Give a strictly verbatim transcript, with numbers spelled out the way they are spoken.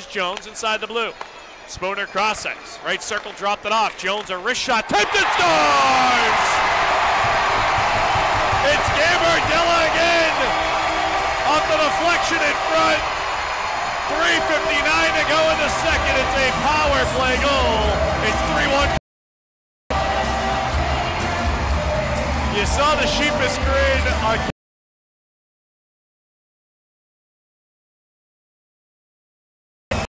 Jones inside the blue. Spooner cross ice. Right circle, dropped it off. Jones a wrist shot. Tipped and scores! It's Gambardella again. Off the deflection in front. three fifty-nine to go in the second. It's a power play goal. It's three one. You saw the sheepish grin on